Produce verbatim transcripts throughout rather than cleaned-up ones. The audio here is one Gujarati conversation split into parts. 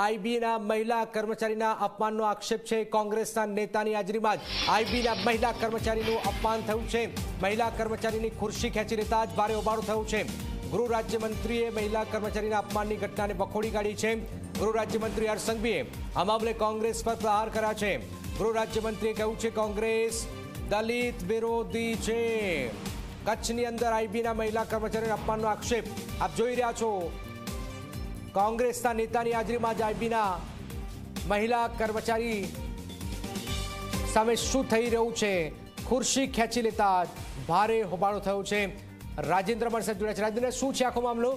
આઈબીના મહિલા કર્મચારીના અપમાનનો આક્ષેપ છે। કોંગ્રેસના નેતાની હાજરીમાં જ આઈબીના મહિલા કર્મચારીનું અપમાન થયું છે। મહિલા કર્મચારીની ખુરશી ખેંચી લેતા જ ભારે હોબાળો થયો છે। ગૃહ રાજ્યમંત્રીએ મહિલા કર્મચારીના અપમાનની ઘટનાને વખોડી કાઢી છે। ગૃહ રાજ્યમંત્રી હર્ષ સંઘવીએ આ મામલે કોંગ્રેસ પર પ્રહાર કર્યા છે। ગૃહ રાજ્યમંત્રીએ કહ્યું છે કોંગ્રેસ દલિત વિરોધી છે। કચ્છની અંદર આઈબીના મહિલા કર્મચારીના અપમાનનો આક્ષેપ આપ જોઈ રહ્યા છો। કોંગ્રેસના નેતાની હાજરીમાં જ આઈબીના મહિલા કર્મચારી સામે શું થઈ રહ્યું છે, ખુરશી ખેંચી લેતા ભારે હોબાળો થયો છે। રાજેન્દ્ર અમારી સાથે જોડાયા છે। રાજેન્દ્ર, શું છે આખો મામલો?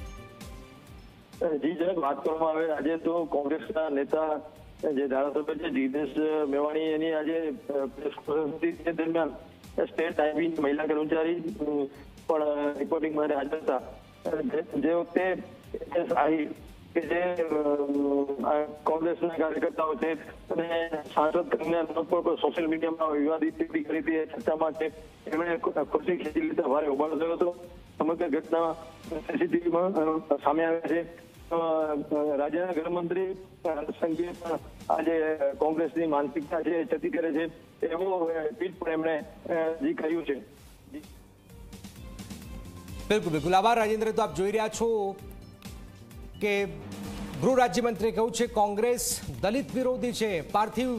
જી જનક, વાત કરવામાં આવે આજે તો કોંગ્રેસના નેતા જે ધારાસભ્ય છે જીગ્નેશ મેવાણી એની આજે પ્રેસ કોન્ફરન્સ દરમિયાન સ્ટેટ આઈબી મહિલા કર્મચારી પણ રિપોર્ટિંગ માટે હાજર હતા। જે વખતે કે જે કોંગ્રેસના કાર્યકર્તાઓ છે અને સાંસદ કન્યા સોશિયલ મીડિયામાં વિવાદિત ટિપ્પણી કરી હતી ચર્ચામાં છે, એમણે ખુરશી ખેંચી લીધા ભારે હોબાળો થયો હતો। સમગ્ર ઘટના સીસીટીવીમાં સામે આવે છે। રાજ્યના ગૃહમંત્રી સંઘવીએ પણ આજે કોંગ્રેસની માનસિકતા છે ચતી કરે છે એવો ટ્વીટ પણ એમણે જી કર્યું છે। બિલકુલ બિલકુલ આભાર રાજેન્દ્ર। તો આપ જોઈ રહ્યા છો કે ગૃહ રાજ્યમંત્રીએ કહ્યું છે કોંગ્રેસ દલિત વિરોધી છે। પાર્થિવ